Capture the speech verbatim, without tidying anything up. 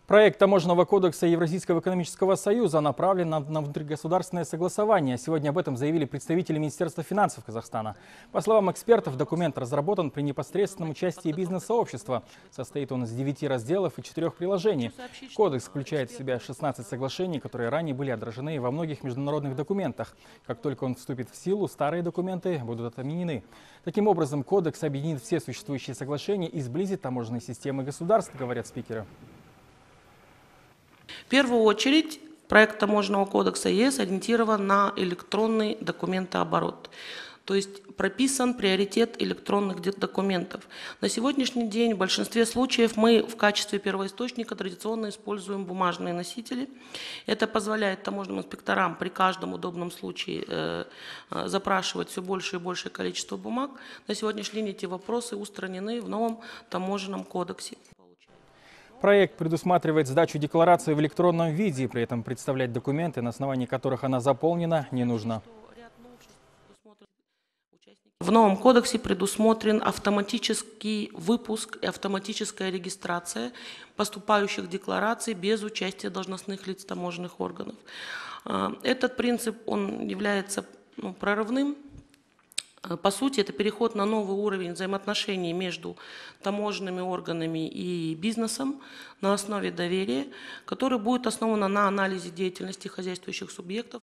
Проект Таможенного кодекса Евразийского экономического союза направлен на, на внутригосударственное согласование. Сегодня об этом заявили представители Министерства финансов Казахстана. По словам экспертов, документ разработан при непосредственном участии бизнес-сообщества. Состоит он из девяти разделов и четырех приложений. Кодекс включает в себя шестнадцать соглашений, которые ранее были отражены во многих международных документах. Как только он вступит в силу, старые документы будут отменены. Таким образом, кодекс объединит все существующие соглашения и сблизит таможенные системы государств, говорят спикеры. В первую очередь, проект Таможенного кодекса ЕС ориентирован на электронный документооборот. То есть прописан приоритет электронных документов. На сегодняшний день в большинстве случаев мы в качестве первоисточника традиционно используем бумажные носители. Это позволяет таможенным инспекторам при каждом удобном случае э, э, запрашивать все больше и большее количество бумаг. На сегодняшний день эти вопросы устранены в новом Таможенном кодексе. Проект предусматривает сдачу декларации в электронном виде, при этом представлять документы, на основании которых она заполнена, не нужно. В новом кодексе предусмотрен автоматический выпуск и автоматическая регистрация поступающих деклараций без участия должностных лиц таможенных органов. Этот принцип, он является ну, прорывным. По сути, это переход на новый уровень взаимоотношений между таможенными органами и бизнесом на основе доверия, который будет основан на анализе деятельности хозяйствующих субъектов.